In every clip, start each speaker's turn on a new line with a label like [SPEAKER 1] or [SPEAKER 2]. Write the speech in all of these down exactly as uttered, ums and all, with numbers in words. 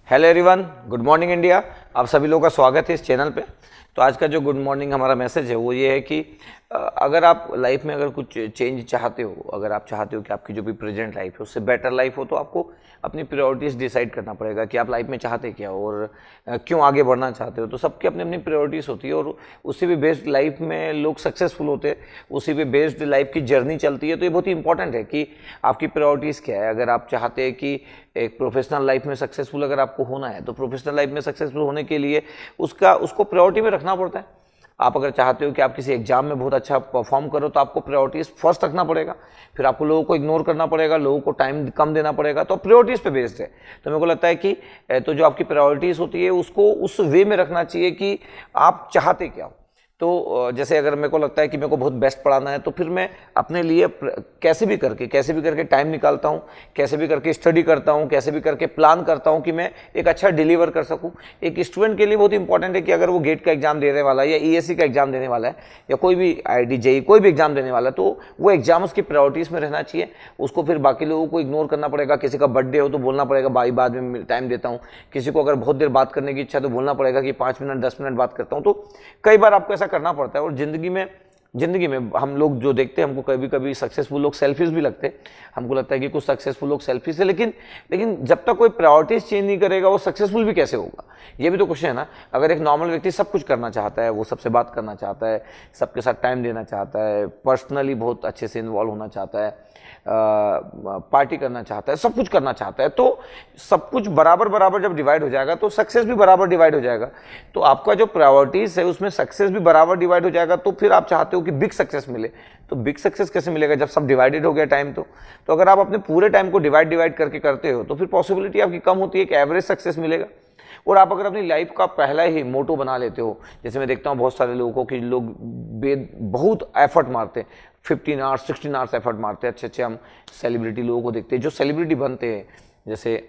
[SPEAKER 1] Hello everyone, good morning India. आप सभी लोगों का स्वागत है इस चैनल पे। तो आज का जो गुड मॉर्निंग हमारा मैसेज है वो ये है कि अगर आप लाइफ में अगर कुछ चेंज चाहते हो, अगर आप चाहते हो कि आपकी जो भी प्रेजेंट लाइफ है उससे बेटर लाइफ हो, तो आपको अपनी प्रायोरिटीज़ डिसाइड करना पड़ेगा कि आप लाइफ में चाहते क्या हो और क्यों आगे बढ़ना चाहते हो। तो सबकी अपनी अपनी प्रायोरिटीज़ होती है और उसी पे बेस्ड लाइफ में लोग सक्सेसफुल होते हैं, उसी पे बेस्ड लाइफ की जर्नी चलती है। तो ये बहुत ही इंपॉर्टेंट है कि आपकी प्रायोरिटीज़ क्या है। अगर आप चाहते हैं कि एक प्रोफेशनल लाइफ में सक्सेसफुल अगर आपको होना है, तो प्रोफेशनल लाइफ में सक्सेसफुल होने के लिए उसका उसको प्रायोरिटी में रखना पड़ता है। आप अगर चाहते हो कि आप किसी एग्जाम में बहुत अच्छा परफॉर्म करो, तो आपको प्रायोरिटीज फर्स्ट रखना पड़ेगा, फिर आपको लोगों को इग्नोर करना पड़ेगा, लोगों को टाइम कम देना पड़ेगा। तो प्रायोरिटीज पे बेस्ड है। तो मेरे को लगता है कि तो जो आपकी प्रायोरिटीज होती है उसको उस वे में रखना चाहिए कि आप चाहते क्या हो। तो जैसे अगर मेरे को लगता है कि मेरे को बहुत बेस्ट पढ़ाना है, तो फिर मैं अपने लिए कैसे भी करके कैसे भी करके टाइम निकालता हूँ, कैसे भी करके स्टडी करता हूँ, कैसे भी करके प्लान करता हूँ कि मैं एक अच्छा डिलीवर कर सकूँ। एक स्टूडेंट के लिए बहुत इंपॉर्टेंट है कि अगर वो गेट का एग्जाम देने वाला है या ईएससी का एग्जाम देने वाला है या कोई भी आईडी जेई कोई भी एग्जाम देने वाला है, तो वो एग्जाम उसकी प्रायोरिटीज़ में रहना चाहिए। उसको फिर बाकी लोगों को इग्नोर करना पड़ेगा। किसी का बर्थडे हो तो बोलना पड़ेगा भाई बाद में टाइम देता हूँ। किसी को अगर बहुत देर बात करने की इच्छा तो बोलना पड़ेगा कि पाँच मिनट दस मिनट बात करता हूँ। तो कई बार आपको ऐसा करना पड़ता है। और जिंदगी में जिंदगी में हम लोग जो देखते हैं, हमको कभी कभी सक्सेसफुल लोग सेल्फिश भी लगते हैं। हमको लगता है कि कुछ सक्सेसफुल लोग सेल्फिश है, लेकिन लेकिन जब तक कोई प्रायोरिटीज चेंज नहीं करेगा वो सक्सेसफुल भी कैसे होगा, ये भी तो क्वेश्चन है ना। अगर एक नॉर्मल व्यक्ति सब कुछ करना चाहता है, वो सबसे बात करना चाहता है, सबके साथ टाइम देना चाहता है, पर्सनली बहुत अच्छे से इन्वॉल्व होना चाहता है, पार्टी करना चाहता है, सब कुछ करना चाहता है, तो सब कुछ बराबर बराबर जब डिवाइड हो जाएगा तो सक्सेस भी बराबर डिवाइड हो जाएगा। तो आपका जो प्रायोरिटीज है उसमें सक्सेस भी बराबर डिवाइड हो जाएगा। तो फिर आप चाहते हो कि बिग सक्सेस मिले, तो बिग सक्सेस कैसे मिलेगा जब सब डिवाइडेड हो गया टाइम। तो तो अगर आप अपने पूरे टाइम को डिवाइड डिवाइड करके करते हो तो फिर पॉसिबिलिटी आपकी कम होती है कि एवरेज सक्सेस मिलेगा। और आप अगर अपनी लाइफ का पहला ही मोटो बना लेते हो, जैसे मैं देखता हूँ बहुत सारे लोगों को कि लोग बेद बहुत एफर्ट मारते हैं, fifteen hours sixteen hours effort मारते हैं। अच्छे अच्छे हम सेलिब्रिटी लोगों को देखते हैं जो सेलिब्रिटी बनते हैं। जैसे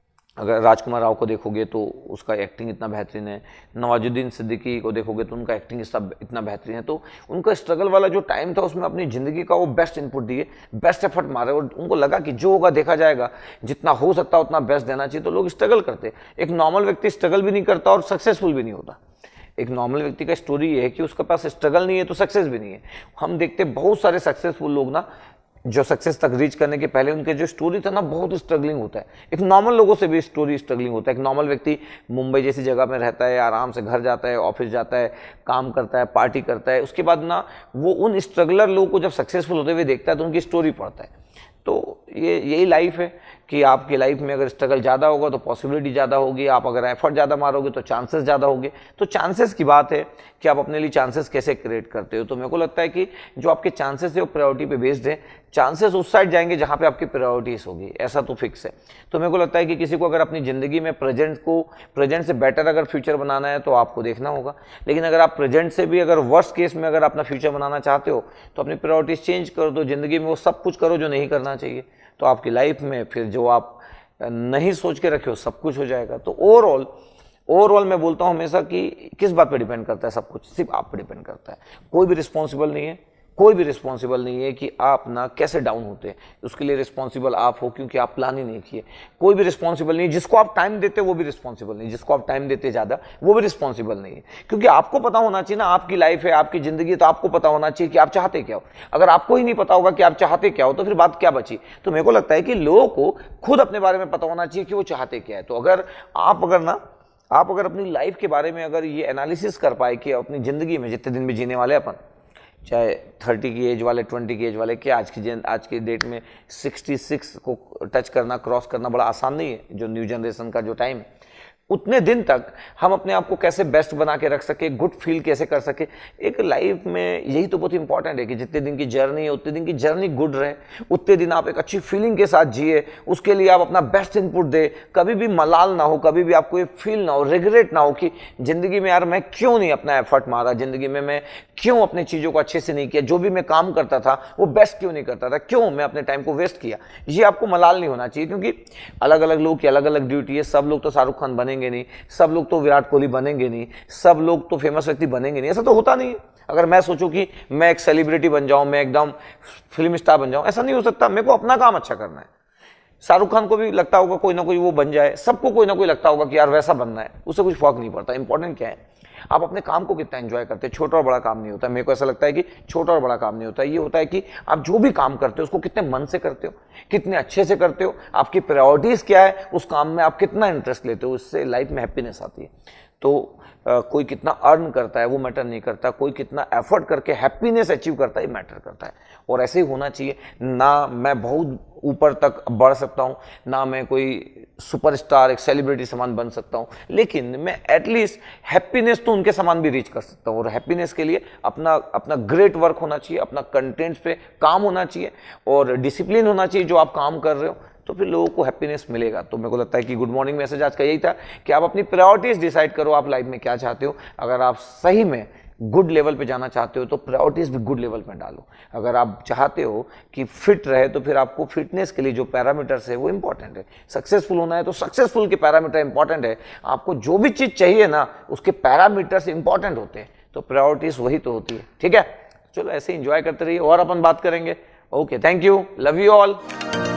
[SPEAKER 1] अगर राजकुमार राव को देखोगे तो उसका एक्टिंग इतना बेहतरीन है, नवाजुद्दीन सिद्दीकी को देखोगे तो उनका एक्टिंग सब इतना बेहतरीन है। तो उनका स्ट्रगल वाला जो टाइम था उसमें अपनी ज़िंदगी का वो बेस्ट इनपुट दिए, बेस्ट एफर्ट मारे और उनको लगा कि जो होगा देखा जाएगा, जितना हो सकता है उतना बेस्ट देना चाहिए। तो लोग स्ट्रगल करते। एक नॉर्मल व्यक्ति स्ट्रगल भी नहीं करता और सक्सेसफुल भी नहीं होता। एक नॉर्मल व्यक्ति का स्टोरी ये है कि उसके पास स्ट्रगल नहीं है तो सक्सेस भी नहीं है। हम देखते बहुत सारे सक्सेसफुल लोग ना, जो सक्सेस तक रीच करने के पहले उनके जो स्टोरी था ना बहुत स्ट्रगलिंग होता है। एक नॉर्मल लोगों से भी स्टोरी स्ट्रगलिंग होता है। एक नॉर्मल व्यक्ति मुंबई जैसी जगह में रहता है, आराम से घर जाता है, ऑफिस जाता है, काम करता है, पार्टी करता है, उसके बाद ना वो उन स्ट्रगलर लोगों को जब सक्सेसफुल होते हुए देखता है तो उनकी स्टोरी पढ़ता है। तो ये यही लाइफ है कि आपकी लाइफ में अगर स्ट्रगल ज़्यादा होगा तो पॉसिबिलिटी ज़्यादा होगी, आप अगर एफर्ट ज़्यादा मारोगे तो चांसेस ज़्यादा होंगे। तो चांसेस की बात है कि आप अपने लिए चांसेस कैसे क्रिएट करते हो। तो मेरे को लगता है कि जो आपके चांसेस है वो प्रायोरिटी पे बेस्ड है। चांसेस उस साइड जाएंगे जहाँ पे आपकी प्रायोरिटीज होगी, ऐसा तो फिक्स है। तो मेरे को लगता है कि किसी को अगर अपनी ज़िंदगी में प्रेजेंट को प्रेजेंट से बेटर अगर फ्यूचर बनाना है तो आपको देखना होगा। लेकिन अगर आप प्रेजेंट से भी अगर वर्स्ट केस में अगर अपना फ्यूचर बनाना चाहते हो तो अपनी प्रायोरिटीज चेंज कर दो। ज़िंदगी में वो सब कुछ करो जो नहीं करना चाहिए, तो आपकी लाइफ में फिर जो आप नहीं सोच के रखे हो सब कुछ हो जाएगा। तो ओवरऑल ओवरऑल मैं बोलता हूं हमेशा कि किस बात पे डिपेंड करता है, सब कुछ सिर्फ आप पे डिपेंड करता है। कोई भी रिस्पॉन्सिबल नहीं है, कोई भी रिस्पॉन्सिबल नहीं है कि आप ना कैसे डाउन होते हैं, उसके लिए रिस्पॉन्सिबल आप हो क्योंकि आप प्लान ही नहीं किए। कोई भी रिस्पॉन्सिबल नहीं है, जिसको आप टाइम देते वो भी रिस्पॉन्सिबल नहीं, जिसको आप टाइम देते ज़्यादा वो भी रिस्पॉन्सिबल नहीं है। क्योंकि आपको पता होना चाहिए ना, आपकी लाइफ है, आपकी ज़िंदगी है, तो आपको पता होना चाहिए कि आप चाहते क्या हो। अगर आपको ही नहीं पता होगा कि आप चाहते क्या हो तो फिर बात क्या बची। तो मेरे को लगता है कि लोगों को खुद अपने बारे में पता होना चाहिए कि वो चाहते क्या है। तो अगर आप अगर ना आप अगर अपनी लाइफ के बारे में अगर ये एनालिसिस कर पाए कि अपनी ज़िंदगी में जितने दिन भी जीने वाले अपन, चाहे थर्टी की एज वाले, ट्वेंटी की एज वाले, क्या आज की आज की डेट में सिक्सटी सिक्स को टच करना, क्रॉस करना बड़ा आसान नहीं है। जो न्यू जनरेशन का जो टाइम है, उतने दिन तक हम अपने आप को कैसे बेस्ट बना के रख सके, गुड फील कैसे कर सके। एक लाइफ में यही तो बहुत इंपॉर्टेंट है कि जितने दिन की जर्नी है उतने दिन की जर्नी गुड रहे, उतने दिन आप एक अच्छी फीलिंग के साथ जिए, उसके लिए आप अपना बेस्ट इनपुट दे। कभी भी मलाल ना हो, कभी भी आपको ये फील ना हो, रिग्रेट ना हो कि ज़िंदगी में यार मैं क्यों नहीं अपना एफर्ट मारा, ज़िंदगी में मैं क्यों अपने चीज़ों को अच्छे से नहीं किया, जो भी मैं काम करता था वो बेस्ट क्यों नहीं करता था, क्यों मैं अपने टाइम को वेस्ट किया। ये आपको मलाल नहीं होना चाहिए, क्योंकि अलग अलग लोग की अलग अलग ड्यूटी है। सब लोग तो शाहरुख खान बनेंगे नहीं, सब लोग तो विराट कोहली बनेंगे नहीं, सब लोग तो फेमस व्यक्ति बनेंगे नहीं, ऐसा तो होता नहीं है। अगर मैं सोचूं कि मैं एक सेलिब्रिटी बन जाऊं, मैं एकदम फिल्म स्टार बन जाऊं, ऐसा नहीं हो सकता। मेरे को अपना काम अच्छा करना है। शाहरुख खान को भी लगता होगा कोई ना कोई वो बन जाए, सबको कोई ना कोई लगता होगा कि यार वैसा बनना है, उससे कुछ फर्क नहीं पड़ता। इंपॉर्टेंट क्या है, आप अपने काम को कितना एंजॉय करते हैं। छोटा और बड़ा काम नहीं होता, मेरे को ऐसा लगता है कि छोटा और बड़ा काम नहीं होता, ये होता है कि आप जो भी काम करते हो उसको कितने मन से करते हो, कितने अच्छे से करते हो, आपकी प्रायोरिटीज क्या है, उस काम में आप कितना इंटरेस्ट लेते हो, उससे लाइफ में हैप्पीनेस आती है। तो Uh, कोई कितना अर्न करता है वो मैटर नहीं करता, कोई कितना एफर्ट करके हैप्पीनेस अचीव करता है ये मैटर करता है। और ऐसे ही होना चाहिए ना। मैं बहुत ऊपर तक बढ़ सकता हूँ, ना मैं कोई सुपरस्टार एक सेलिब्रिटी समान बन सकता हूँ, लेकिन मैं एटलीस्ट हैप्पीनेस तो उनके समान भी रीच कर सकता हूँ। और हैप्पीनेस के लिए अपना अपना ग्रेट वर्क होना चाहिए, अपना कंटेंट्स पे काम होना चाहिए और डिसिप्लिन होना चाहिए जो आप काम कर रहे हो, तो फिर लोगों को हैप्पीनेस मिलेगा। तो मेरे को लगता है कि गुड मॉर्निंग मैसेज आज का यही था कि आप अपनी प्रायोरिटीज डिसाइड करो, आप लाइफ में क्या चाहते हो। अगर आप सही में गुड लेवल पे जाना चाहते हो तो प्रायोरिटीज भी गुड लेवल पे डालो। अगर आप चाहते हो कि फिट रहे तो फिर आपको फिटनेस के लिए जो पैरामीटर्स है वो इंपॉर्टेंट है। सक्सेसफुल होना है तो सक्सेसफुल के पैरामीटर इंपॉर्टेंट है। आपको जो भी चीज चाहिए ना उसके पैरामीटर्स इंपॉर्टेंट होते हैं, तो प्रायोरिटीज वही तो होती है। ठीक है, चलो ऐसे इंजॉय करते रहिए और अपन बात करेंगे। Okay, thank you, love you all.